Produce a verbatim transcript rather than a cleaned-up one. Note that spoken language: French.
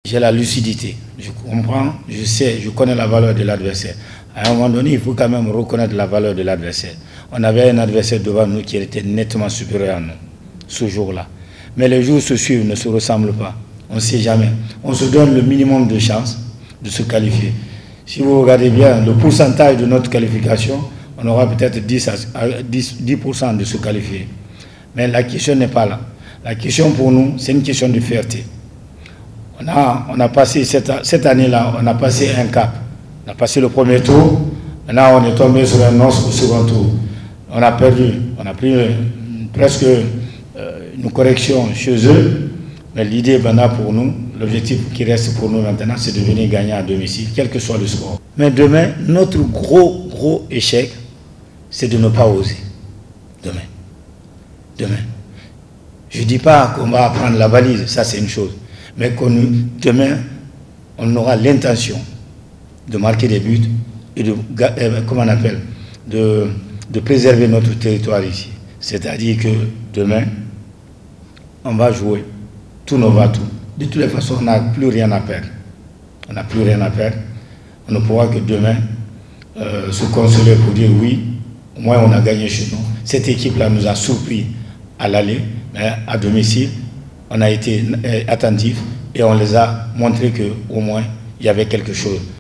J'ai la lucidité, je comprends, je sais, je connais la valeur de l'adversaire. À un moment donné, il faut quand même reconnaître la valeur de l'adversaire. On avait un adversaire devant nous qui était nettement supérieur à nous, ce jour-là. Mais les jours se suivent, ne se ressemblent pas. On ne sait jamais. On se donne le minimum de chances de se qualifier. Si vous regardez bien le pourcentage de notre qualification, on aura peut-être dix pour cent de se qualifier. Mais la question n'est pas là. La question pour nous, c'est une question de fierté. On a, on a passé cette, cette année-là, on a passé un cap. On a passé le premier tour. Maintenant, on est tombé sur un os au second tour. On a perdu. On a pris euh, presque euh, une correction chez eux. Mais l'idée maintenant pour nous, l'objectif qui reste pour nous maintenant, c'est de venir gagner à domicile, quel que soit le score. Mais demain, notre gros, gros échec, c'est de ne pas oser. Demain. Demain. Je ne dis pas qu'on va prendre la valise, ça c'est une chose. Mais qu'on, demain, on aura l'intention de marquer des buts et de, comment on appelle, de, de préserver notre territoire ici. C'est-à-dire que demain, on va jouer tous nos atouts. De toutes les façons, on n'a plus rien à perdre. On n'a plus rien à perdre. On ne pourra que demain euh, se consoler pour dire oui, au moins on a gagné chez nous. Cette équipe-là nous a surpris à l'aller, mais à domicile, on a été attentifs et on les a montré qu'au moins il y avait quelque chose.